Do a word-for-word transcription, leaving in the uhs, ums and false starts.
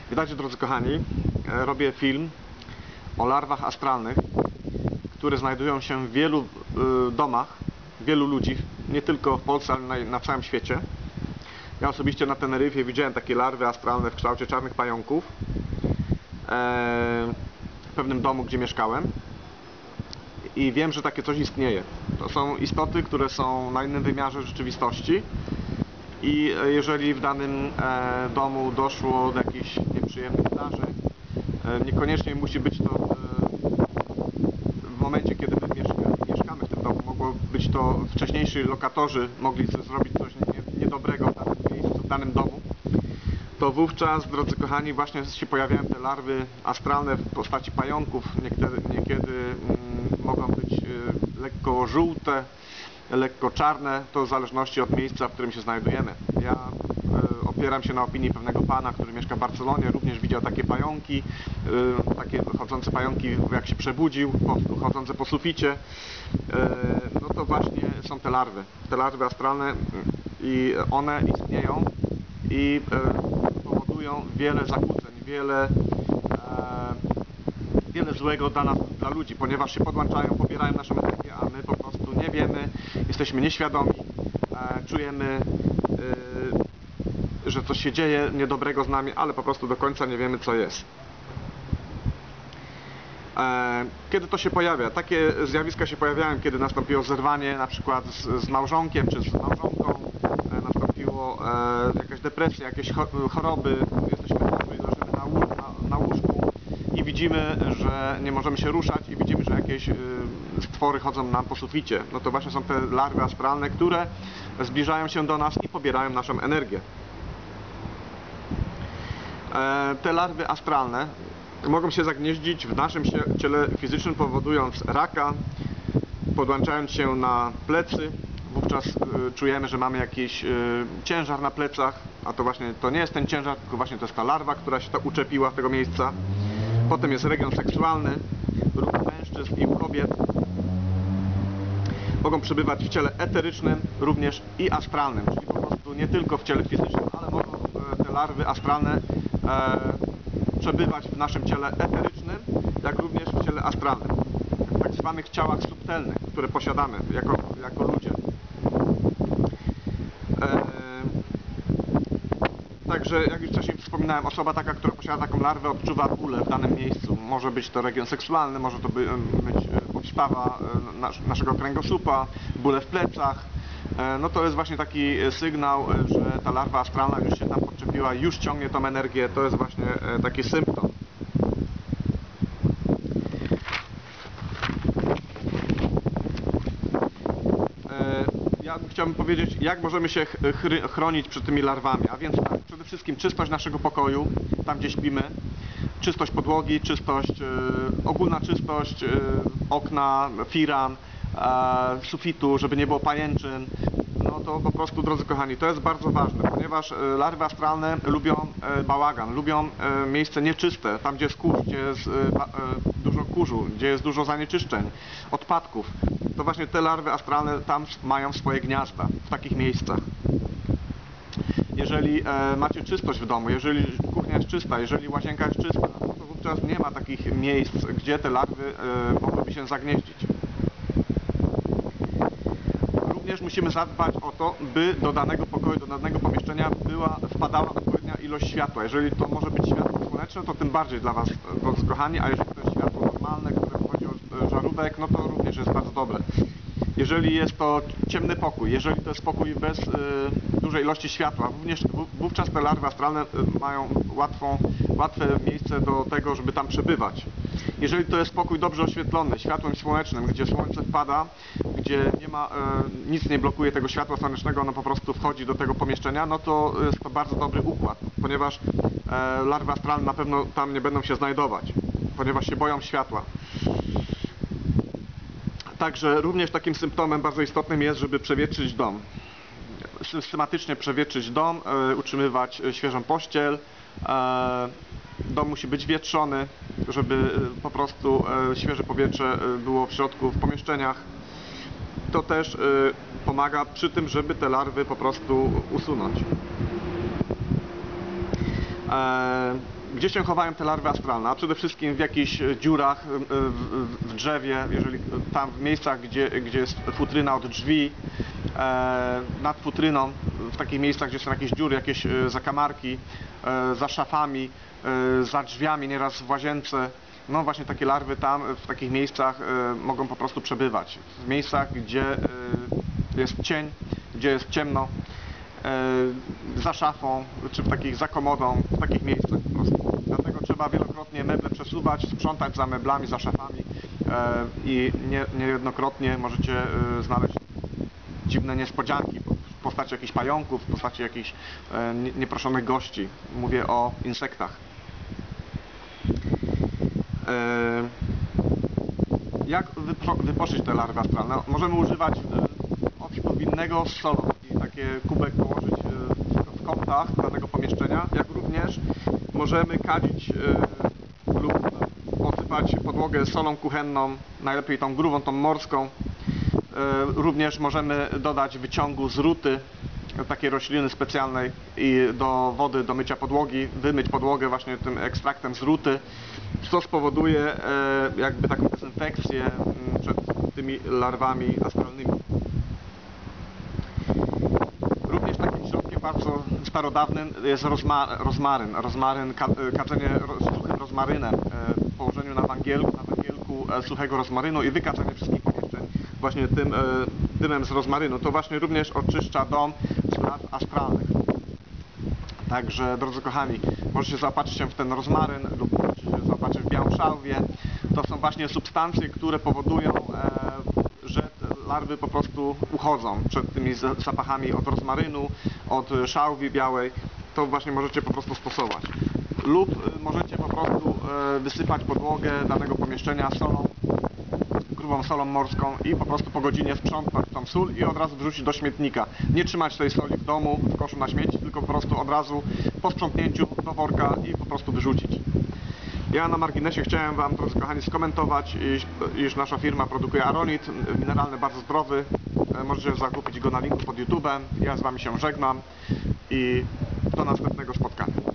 Witajcie, drodzy kochani, robię film o larwach astralnych, które znajdują się w wielu y, domach, wielu ludzi, nie tylko w Polsce, ale na, na całym świecie. Ja osobiście na Teneryfie widziałem takie larwy astralne w kształcie czarnych pająków e, w pewnym domu, gdzie mieszkałem, i wiem, że takie coś istnieje. To są istoty, które są na innym wymiarze rzeczywistości. I jeżeli w danym e, domu doszło do jakichś nieprzyjemnych wydarzeń, e, niekoniecznie musi być to e, w momencie, kiedy my mieszka, mieszkamy w tym domu. Mogło być to wcześniejsi lokatorzy, mogli zrobić coś nie, niedobrego w danym miejscu, w danym domu. To wówczas, drodzy kochani, właśnie się pojawiają te larwy astralne w postaci pająków. Niekiedy, niekiedy mm, mogą być e, lekko żółte, lekko czarne, to w zależności od miejsca, w którym się znajdujemy. Ja e, opieram się na opinii pewnego pana, który mieszka w Barcelonie, również widział takie pająki, e, takie chodzące pająki, jak się przebudził, po, chodzące po suficie. E, no to właśnie są te larwy, te larwy astralne, i one istnieją i e, powodują wiele zakłóceń, wiele e, wiele złego dla nas, dla ludzi, ponieważ się podłączają, pobierają naszą energię, a my po prostu nie wiemy, jesteśmy nieświadomi, e, czujemy, e, że coś się dzieje niedobrego z nami, ale po prostu do końca nie wiemy, co jest. E, kiedy to się pojawia? Takie zjawiska się pojawiają, kiedy nastąpiło zerwanie na przykład z, z małżonkiem czy z małżonką, e, nastąpiło e, jakaś depresja, jakieś choroby, jesteśmy chorzy, leżymy na, na, na łóżku i widzimy, że nie możemy się ruszać, i widzimy, że jakieś y, stwory chodzą nam po suficie. No to właśnie są te larwy astralne, które zbliżają się do nas i pobierają naszą energię. E, te larwy astralne mogą się zagnieździć w naszym ciele fizycznym, powodując raka, podłączając się na plecy. Wówczas y, czujemy, że mamy jakiś y, ciężar na plecach, a to właśnie to nie jest ten ciężar, tylko właśnie to jest ta larwa, która się tak uczepiła w tego miejsca. Potem jest region seksualny, u mężczyzn i u kobiet. Mogą przebywać w ciele eterycznym, również i astralnym, czyli po prostu nie tylko w ciele fizycznym, ale mogą te larwy astralne e, przebywać w naszym ciele eterycznym, jak również w ciele astralnym, w tak zwanych ciałach subtelnych, które posiadamy jako, jako ludzie. E, Także, jak już wcześniej wspominałem, osoba taka, która posiada taką larwę, odczuwa bóle w danym miejscu. Może być to region seksualny, może to być podstawa naszego kręgosłupa, bóle w plecach. No to jest właśnie taki sygnał, że ta larwa astralna już się tam podczepiła, już ciągnie tą energię. To jest właśnie taki symptom. Ja chciałbym powiedzieć, jak możemy się chronić przed tymi larwami, a więc tak, przede wszystkim czystość naszego pokoju, tam gdzie śpimy, czystość podłogi, czystość, yy, ogólna czystość yy, okna, firan, yy, sufitu, żeby nie było pajęczyn. No to po prostu, drodzy kochani, to jest bardzo ważne, ponieważ yy, larwy astralne lubią yy, bałagan, lubią yy, miejsce nieczyste, tam gdzie jest kurz, gdzie jest yy, yy, dużo kurzu, gdzie jest dużo zanieczyszczeń, odpadków. To właśnie te larwy astralne tam mają swoje gniazda, w takich miejscach. Jeżeli e, macie czystość w domu, jeżeli kuchnia jest czysta, jeżeli łazienka jest czysta, no to wówczas nie ma takich miejsc, gdzie te larwy e, mogłyby się zagnieździć. Również musimy zadbać o to, by do danego pokoju, do danego pomieszczenia była, wpadała odpowiednia ilość światła. Jeżeli to może być światło słoneczne, to tym bardziej dla Was, drodzy kochani, a jeżeli to jest światło normalne, które pochodzi od żarówek, no to również jest bardzo dobre. Jeżeli jest to ciemny pokój, jeżeli to jest pokój bez y, dużej ilości światła, również wówczas te larwy astralne y, mają łatwą, łatwe miejsce do tego, żeby tam przebywać. Jeżeli to jest pokój dobrze oświetlony, światłem słonecznym, gdzie słońce wpada, gdzie nie ma, y, nic nie blokuje tego światła słonecznego, ono po prostu wchodzi do tego pomieszczenia, no to jest to bardzo dobry układ, ponieważ y, larwy astralne na pewno tam nie będą się znajdować, ponieważ się boją światła. Także również takim symptomem bardzo istotnym jest, żeby przewietrzyć dom. Systematycznie przewietrzyć dom, e, utrzymywać świeżą pościel. E, dom musi być wietrzony, żeby po prostu e, świeże powietrze było w środku, w pomieszczeniach. To też e, pomaga przy tym, żeby te larwy po prostu usunąć. E, Gdzie się chowają te larwy astralne? A przede wszystkim w jakichś dziurach w, w drzewie, jeżeli tam w miejscach, gdzie, gdzie jest futryna od drzwi, e, nad futryną, w takich miejscach, gdzie są jakieś dziury, jakieś zakamarki, e, za szafami, e, za drzwiami, nieraz w łazience. No właśnie takie larwy tam, w takich miejscach e, mogą po prostu przebywać. W miejscach, gdzie e, jest cień, gdzie jest ciemno, e, za szafą, czy w takich, za komodą, w takich miejscach po prostu. Dlatego trzeba wielokrotnie meble przesuwać, sprzątać za meblami, za szafami e, i nie, niejednokrotnie możecie e, znaleźć dziwne niespodzianki w postaci jakichś pająków, w postaci jakichś e, nieproszonych gości. Mówię o insektach. Jak wyposzyć te larwy astralne? Możemy używać octu winnego z solą i takie kubek położyć w kątach danego pomieszczenia, jak również możemy kadzić lub posypać podłogę solą kuchenną, najlepiej tą grubą, tą morską. Również możemy dodać wyciągu z ruty, takiej rośliny specjalnej, i do wody do mycia podłogi, wymyć podłogę właśnie tym ekstraktem z ruty, co spowoduje jakby taką dezynfekcję przed tymi larwami astralnymi. Również takim środkiem bardzo starodawnym jest rozma rozmaryn. Rozmaryn, kadzenie suchym rozmarynem, położeniu na węgielku, na węgielku suchego rozmarynu i wykadzenie wszystkich pomieszczeń właśnie tym dymem z rozmarynu. To właśnie również oczyszcza dom z larw astralnych. Także, drodzy kochani, możecie zaopatrzyć się w ten rozmaryn lub możecie się zaopatrzyć w białą szałwię. To są właśnie substancje, które powodują, że larwy po prostu uchodzą przed tymi zapachami od rozmarynu, od szałwi białej. To właśnie możecie po prostu stosować. Lub możecie po prostu wysypać podłogę danego pomieszczenia solą, grubą solą morską i po prostu po godzinie sprzątnąć tą sól i od razu wrzucić do śmietnika. Nie trzymać tej soli w domu, w koszu na śmieci, tylko po prostu od razu po sprzątnięciu do worka i po prostu wyrzucić. Ja na marginesie chciałem Wam, drodzy kochani, skomentować, iż, iż nasza firma produkuje aronit mineralny, bardzo zdrowy. Możecie zakupić go na linku pod YouTube'em. Ja z Wami się żegnam i do następnego spotkania.